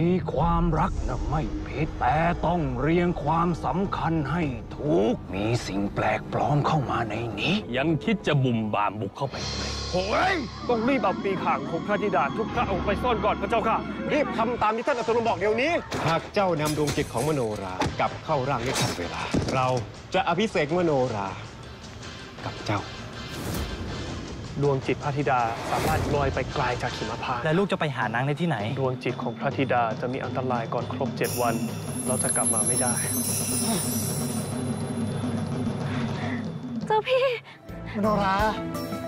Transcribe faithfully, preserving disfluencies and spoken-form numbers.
ธีความรักน่ะไม่ผิดแต่ต้องเรียงความสำคัญให้ถูกมีสิ่งแปลกปลอมเข้ามาในนี้ยังคิดจะบุ่มบามบุกเข้าไปโอ้ยต้องรีบเอาปีข่างของพระธิดาทุกพระองค์ไปซ่อนก่อนพระเจ้าค่ะรีบทำตามที่ท่านอัศรบอกเดี๋ยวนี้หากเจ้านำดวงจิตของมโนรากลับเข้าร่างได้ทันเวลาเราจะอภิเษกมโนรากับเจ้าดวงจิตพระธิดาสามารถลอยไปไกลจากหิมพานต์และลูกจะไปหานางได้ที่ไหนดวงจิตของพระธิดาจะมีอันตรายก่อนครบเจ็ดวันเราจะกลับมาไม่ได้เจ้าพี่มโนรา